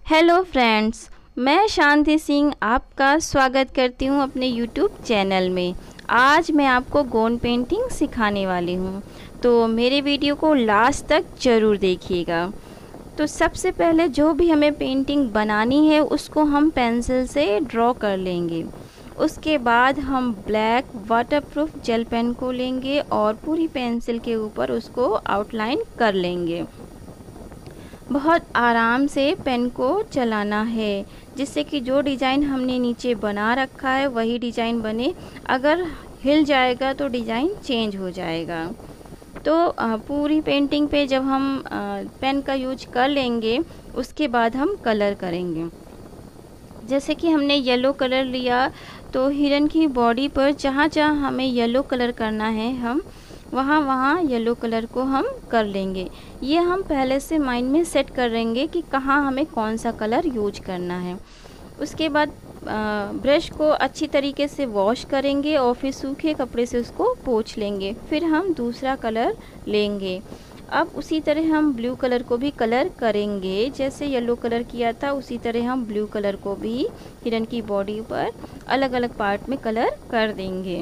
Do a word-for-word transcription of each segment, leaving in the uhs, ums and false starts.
Hello friends, मैं शांति सिंह आपका स्वागत करती हूं अपने यूट्यूब चैनल में। आज मैं आपको गोंद पेंटिंग सिखाने वाली हूं, तो मेरे वीडियो को लास्ट तक ज़रूर देखिएगा। तो सबसे पहले जो भी हमें पेंटिंग बनानी है उसको हम पेंसिल से ड्रॉ कर लेंगे। उसके बाद हम ब्लैक वाटरप्रूफ जेल पेन को लेंगे और पूरी पेंसिल के ऊपर उसको आउटलाइन कर लेंगे। बहुत आराम से पेन को चलाना है जिससे कि जो डिज़ाइन हमने नीचे बना रखा है वही डिज़ाइन बने। अगर हिल जाएगा तो डिज़ाइन चेंज हो जाएगा। तो पूरी पेंटिंग पे जब हम पेन का यूज कर लेंगे उसके बाद हम कलर करेंगे। जैसे कि हमने येलो कलर लिया तो हिरन की बॉडी पर जहाँ जहाँ हमें येलो कलर करना है हम वहाँ वहाँ येलो कलर को हम कर लेंगे। ये हम पहले से माइंड में सेट कर लेंगे कि कहाँ हमें कौन सा कलर यूज करना है। उसके बाद ब्रश को अच्छी तरीके से वॉश करेंगे और फिर सूखे कपड़े से उसको पोंछ लेंगे। फिर हम दूसरा कलर लेंगे। अब उसी तरह हम ब्लू कलर को भी कलर करेंगे। जैसे येलो कलर किया था उसी तरह हम ब्लू कलर को भी हिरन की बॉडी पर अलग अलग पार्ट में कलर कर देंगे।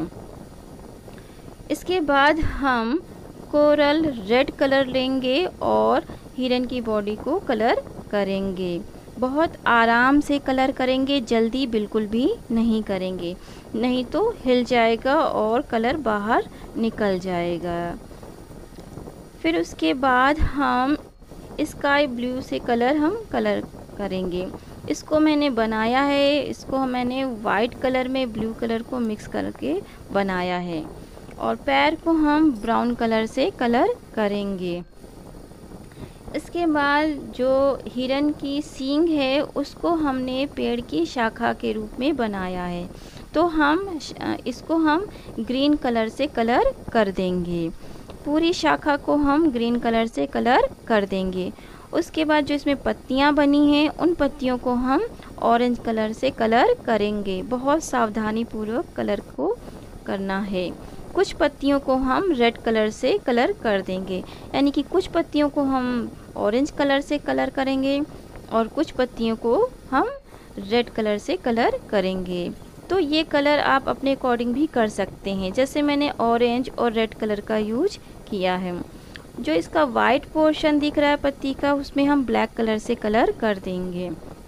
इसके बाद हम कोरल रेड कलर लेंगे और हिरन की बॉडी को कलर करेंगे। बहुत आराम से कलर करेंगे, जल्दी बिल्कुल भी नहीं करेंगे, नहीं तो हिल जाएगा और कलर बाहर निकल जाएगा। फिर उसके बाद हम स्काई ब्लू से कलर हम कलर करेंगे। इसको मैंने बनाया है, इसको मैंने वाइट कलर में ब्लू कलर को मिक्स करके बनाया है। और पैर को हम ब्राउन कलर से कलर करेंगे। इसके बाद जो हिरन की सींग है उसको हमने पेड़ की शाखा के रूप में बनाया है, तो हम इसको हम ग्रीन कलर से कलर कर देंगे। पूरी शाखा को हम ग्रीन कलर से कलर कर देंगे। उसके बाद जो इसमें पत्तियां बनी हैं उन पत्तियों को हम ऑरेंज कलर से कलर करेंगे। बहुत सावधानी पूर्वक कलर को करना है। कुछ पत्तियों को हम रेड कलर से कलर कर देंगे, यानी कि कुछ पत्तियों को हम ऑरेंज कलर से कलर करेंगे और कुछ पत्तियों को हम रेड कलर से कलर करेंगे। तो ये कलर आप अपने अकॉर्डिंग भी कर सकते हैं। जैसे मैंने ऑरेंज और रेड कलर का यूज किया है। जो इसका वाइट पोर्शन दिख रहा है पत्ती का, उसमें हम ब्लैक कलर से कलर कर देंगे।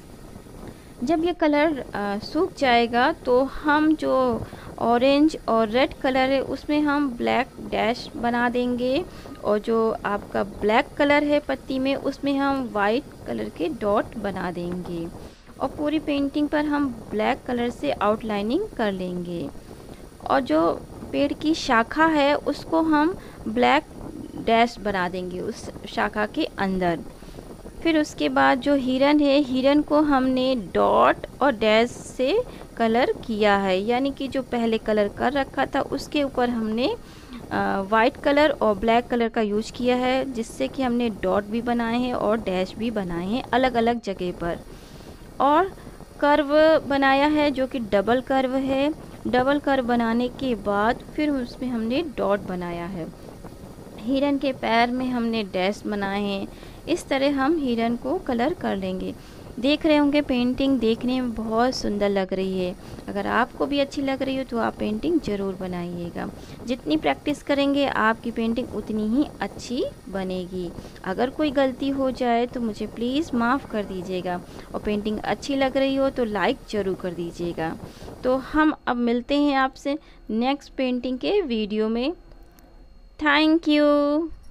जब ये कलर सूख जाएगा तो हम जो ऑरेंज और रेड कलर है उसमें हम ब्लैक डैश बना देंगे और जो आपका ब्लैक कलर है पत्ती में उसमें हम वाइट कलर के डॉट बना देंगे और पूरी पेंटिंग पर हम ब्लैक कलर से आउटलाइनिंग कर लेंगे। और जो पेड़ की शाखा है उसको हम ब्लैक डैश बना देंगे उस शाखा के अंदर। फिर उसके बाद जो हिरन है, हिरन को हमने डॉट और डैश से कलर किया है, यानी कि जो पहले कलर कर रखा था उसके ऊपर हमने वाइट कलर और ब्लैक कलर का यूज किया है, जिससे कि हमने डॉट भी बनाए हैं और डैश भी बनाए हैं अलग अलग जगह पर। और कर्व बनाया है जो कि डबल कर्व है। डबल कर्व बनाने के बाद फिर उसमें हमने डॉट बनाया है। हिरन के पैर में हमने डैश बनाए हैं। इस तरह हम हिरन को कलर कर लेंगे। देख रहे होंगे पेंटिंग देखने में बहुत सुंदर लग रही है। अगर आपको भी अच्छी लग रही हो तो आप पेंटिंग ज़रूर बनाइएगा। जितनी प्रैक्टिस करेंगे आपकी पेंटिंग उतनी ही अच्छी बनेगी। अगर कोई गलती हो जाए तो मुझे प्लीज़ माफ़ कर दीजिएगा और पेंटिंग अच्छी लग रही हो तो लाइक ज़रूर कर दीजिएगा। तो हम अब मिलते हैं आपसे नेक्स्ट पेंटिंग के वीडियो में। Thank you.